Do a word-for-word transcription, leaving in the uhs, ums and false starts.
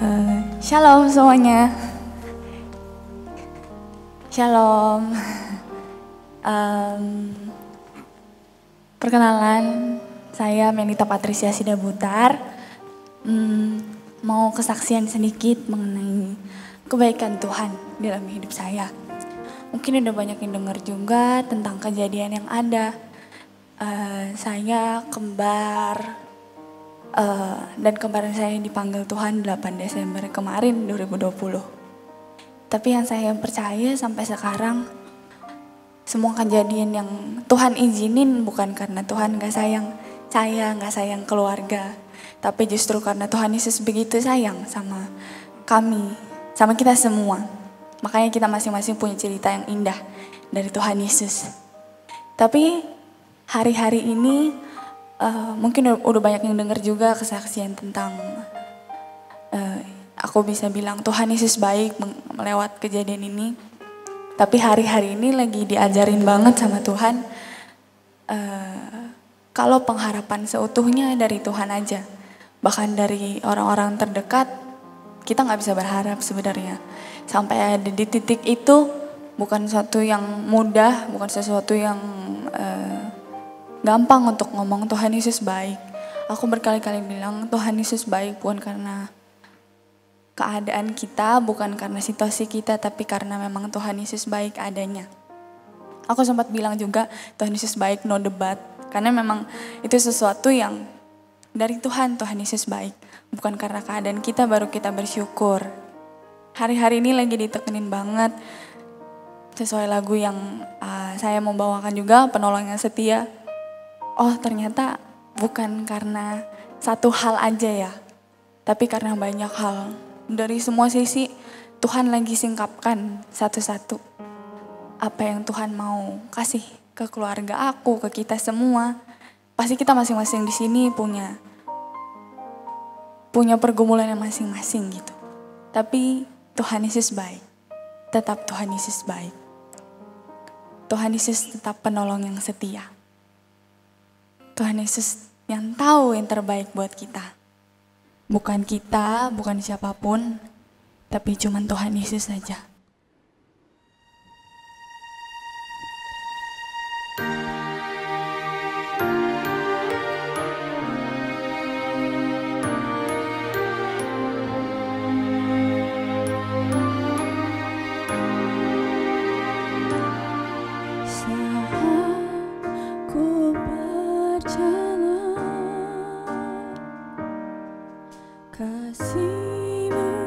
Uh, Shalom semuanya. Shalom. Um, perkenalan, saya Melita Patricia Sidabutar. Um, mau kesaksian sedikit mengenai kebaikan Tuhan dalam hidup saya. Mungkin udah banyak yang dengar juga tentang kejadian yang ada. Uh, saya kembar. Uh, dan kemarin saya dipanggil Tuhan delapan Desember kemarin dua ribu dua puluh. Tapi yang saya percaya sampai sekarang, semua kejadian yang Tuhan izinin bukan karena Tuhan gak sayang saya, gak sayang keluarga. Tapi justru karena Tuhan Yesus begitu sayang sama kami, sama kita semua. Makanya kita masing-masing punya cerita yang indah dari Tuhan Yesus. Tapi hari-hari ini Uh, mungkin udah banyak yang dengar juga kesaksian tentang uh, aku bisa bilang Tuhan Yesus baik melewat kejadian ini. Tapi hari-hari ini lagi diajarin banget sama Tuhan uh, kalau pengharapan seutuhnya dari Tuhan aja. Bahkan dari orang-orang terdekat kita gak bisa berharap sebenarnya. Sampai ada di titik itu bukan sesuatu yang mudah, bukan sesuatu yang uh, gampang untuk ngomong Tuhan Yesus baik. Aku berkali-kali bilang Tuhan Yesus baik bukan karena keadaan kita, bukan karena situasi kita, tapi karena memang Tuhan Yesus baik adanya. Aku sempat bilang juga Tuhan Yesus baik, no debat. Karena memang itu sesuatu yang dari Tuhan, Tuhan Yesus baik. Bukan karena keadaan kita baru kita bersyukur. Hari-hari ini lagi ditekenin banget. Sesuai lagu yang uh, saya mau bawakan juga, Penolong yang Setia. Oh ternyata bukan karena satu hal aja ya, tapi karena banyak hal. Dari semua sisi Tuhan lagi singkapkan satu-satu apa yang Tuhan mau kasih ke keluarga aku, ke kita semua. Pasti kita masing-masing di sini punya punya pergumulan yang masing-masing gitu. Tapi Tuhan Yesus baik, tetap Tuhan Yesus baik. Tuhan Yesus tetap penolong yang setia. Tuhan Yesus yang tahu yang terbaik buat kita. Bukan kita, bukan siapapun, tapi cuma Tuhan Yesus saja. Kasih-Mu